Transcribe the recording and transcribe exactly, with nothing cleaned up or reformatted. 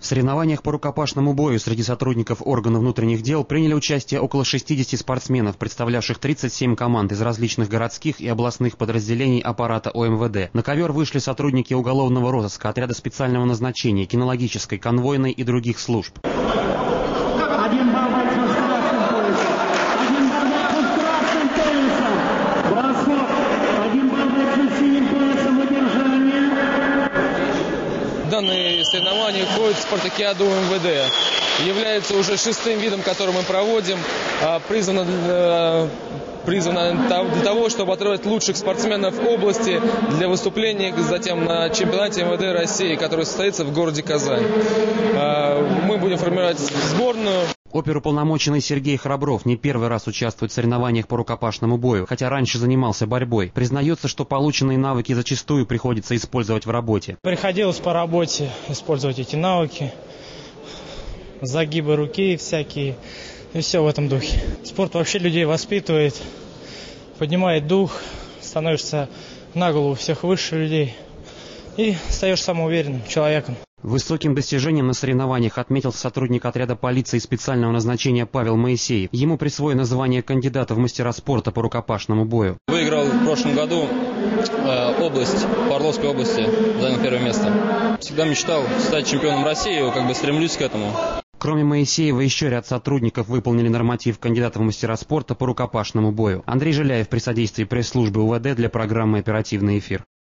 соревнованиях по рукопашному бою среди сотрудников органов внутренних дел приняли участие около шестидесяти спортсменов, представлявших тридцать семь команд из различных городских и областных подразделений аппарата О Эм Вэ Дэ. На ковер вышли сотрудники уголовного розыска, отряда специального назначения, кинологической, конвойной и других служб. Один балл бойцов с красным поясом. Один балл бойцов с красным поясом. Бросок. Один балл бойцов с синим поясом. Удержание. Данные соревнования входят в спартакиаду О Эм Вэ Дэ. Является уже шестым видом, который мы проводим. Призвано, призвано для того, чтобы отобрать лучших спортсменов области для выступлений затем на чемпионате Эм Вэ Дэ России, который состоится в городе Казань. Мы будем формировать сборную. Оперуполномоченный Сергей Храбров не первый раз участвует в соревнованиях по рукопашному бою, хотя раньше занимался борьбой. Признается, что полученные навыки зачастую приходится использовать в работе. Приходилось по работе использовать эти навыки, загибы руки всякие, и все в этом духе. Спорт вообще людей воспитывает, поднимает дух, становишься на голову всех выше людей и стаешь самоуверенным человеком. Высоким достижением на соревнованиях отметился сотрудник отряда полиции специального назначения Павел Моисеев. Ему присвоено звание кандидата в мастера спорта по рукопашному бою. Выиграл в прошлом году э, область, по Орловской области, занял первое место. Всегда мечтал стать чемпионом России, как бы стремлюсь к этому. Кроме Моисеева, еще ряд сотрудников выполнили норматив кандидата в мастера спорта по рукопашному бою. Андрей Жиляев при содействии пресс-службы У Вэ Дэ для программы «Оперативный эфир».